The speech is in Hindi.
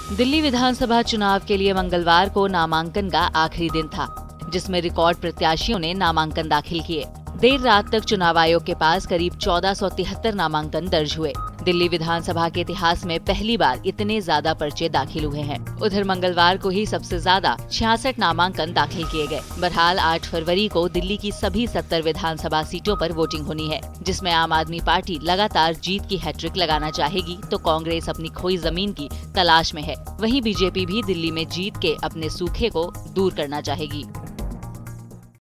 दिल्ली विधानसभा चुनाव के लिए मंगलवार को नामांकन का आखिरी दिन था, जिसमें रिकॉर्ड प्रत्याशियों ने नामांकन दाखिल किए। देर रात तक चुनाव आयोग के पास करीब 1473 नामांकन दर्ज हुए। दिल्ली विधानसभा के इतिहास में पहली बार इतने ज्यादा पर्चे दाखिल हुए हैं। उधर मंगलवार को ही सबसे ज्यादा 66 नामांकन दाखिल किए गए। बहरहाल 8 फरवरी को दिल्ली की सभी 70 विधानसभा सीटों पर वोटिंग होनी है, जिसमें आम आदमी पार्टी लगातार जीत की हैट्रिक लगाना चाहेगी, तो कांग्रेस अपनी खोई जमीन की तलाश में है। वहीं बीजेपी भी दिल्ली में जीत के अपने सूखे को दूर करना चाहेगी।